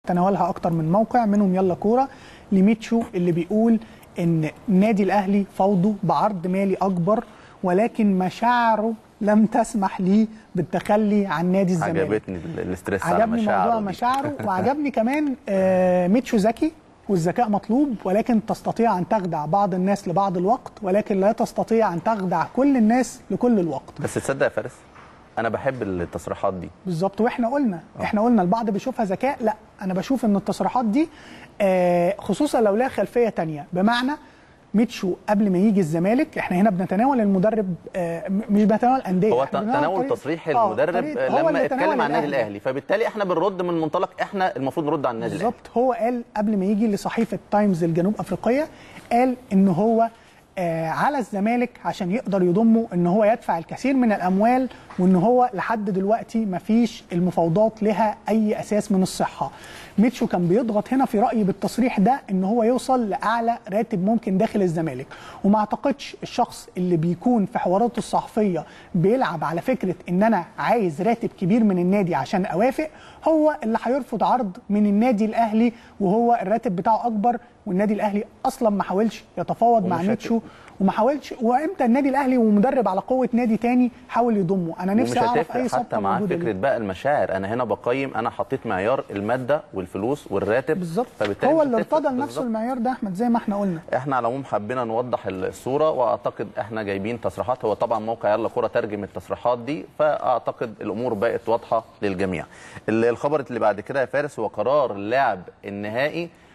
تناولها اكتر من موقع منهم يلا كوره لميتشو اللي بيقول ان النادي الاهلي فوضه بعرض مالي اكبر، ولكن مشاعره لم تسمح لي بالتخلي عن نادي الزمالك. عجبتني الاسترس على عجبني موضوع مشاعره وعجبني كمان ميتشو ذكي، والذكاء مطلوب، ولكن تستطيع ان تخدع بعض الناس لبعض الوقت، ولكن لا تستطيع ان تخدع كل الناس لكل الوقت. بس تصدق يا فارس انا بحب التصريحات دي بالظبط، واحنا قلنا البعض بيشوفها ذكاء، لا انا بشوف ان التصريحات دي خصوصا لو لها خلفيه تانية. بمعنى ميتشو قبل ما يجي الزمالك، احنا هنا بنتناول المدرب مش بنتناول انديه، هو تناول تصريح المدرب لما اتكلم عن النادي الاهلي، فبالتالي احنا بنرد من منطلق احنا المفروض نرد على النادي الاهلي. بالظبط، هو قال قبل ما يجي لصحيفه تايمز الجنوب افريقيه، قال ان هو على الزمالك عشان يقدر يضمه ان هو يدفع الكثير من الاموال، وان هو لحد دلوقتي مفيش المفاوضات لها اي اساس من الصحه. ميتشو كان بيضغط هنا في رايي بالتصريح ده ان هو يوصل لاعلى راتب ممكن داخل الزمالك، وما اعتقدش الشخص اللي بيكون في حواراته الصحفيه بيلعب على فكره ان انا عايز راتب كبير من النادي عشان اوافق، هو اللي هيرفض عرض من النادي الاهلي وهو الراتب بتاعه اكبر، والنادي الاهلي اصلا ما حاولش يتفاوض مع ميتشو وما حاولش. وامتى النادي الاهلي ومدرب على قوه نادي تاني حاول يضمه؟ انا نفسي اعرف اي صفقه حتى مع فكره بقى المشاعر. انا هنا بقيم، انا حطيت معيار الماده والفلوس والراتب بالظبط، هو اللي ارتضى لنفسه المعيار ده احمد زي ما احنا قلنا. احنا على العموم حبينا نوضح الصوره، واعتقد احنا جايبين تصريحات، هو طبعا موقع يلا كوره ترجم التصريحات دي، فاعتقد الامور بقت واضحه للجميع. الخبر اللي بعد كده يا فارس هو قرار اللاعب النهائي